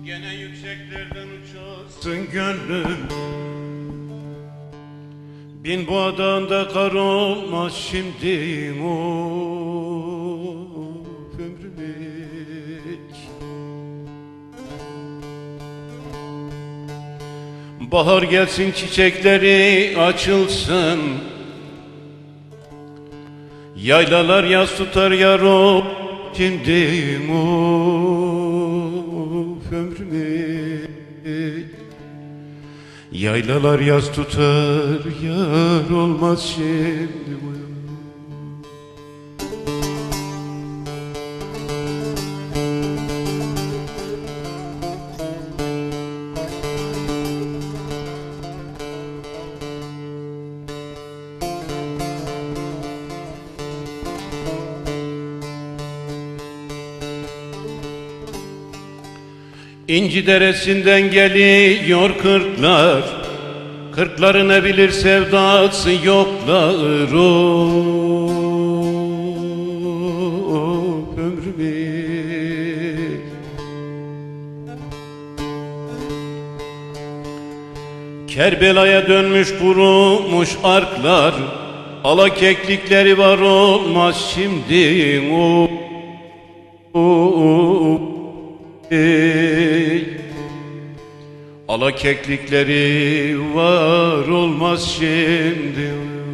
Gene yükseklerden uçarsın gönlüm. Bin bu adamda kar olmaz şimdi ömrümük. Bahar gelsin, çiçekleri açılsın, yaylalar yaz tutar yar ol şimdi ömrümü. Yaylalar yaz tutar yar olmaz şimdi. İnci deresinden geliyor kırklar, kırkları ne bilir sevdası yoklar ömrümü. Kerbela'ya dönmüş kurumuş arklar, ala keklikleri var olmaz şimdi ala keklikleri var olmaz şimdi.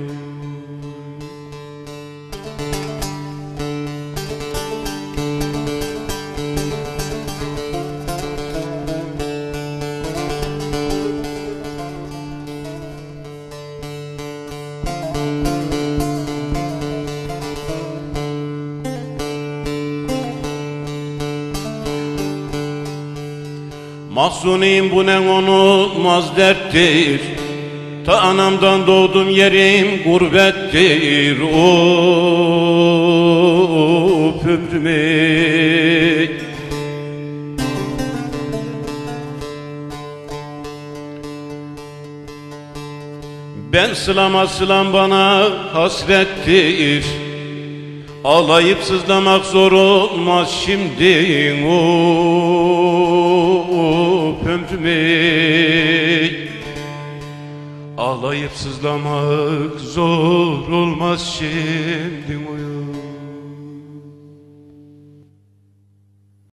Mahzuniyim, bu ne unutmaz derttir, ta anamdan doğdum yerim gurbettir ömrümü. Ben sılama sılam bana hasrettir, ağlayıp sızlamak zor olmaz şimdi ömrümü. Ağlayıp sızlamak zor olmaz şimdi.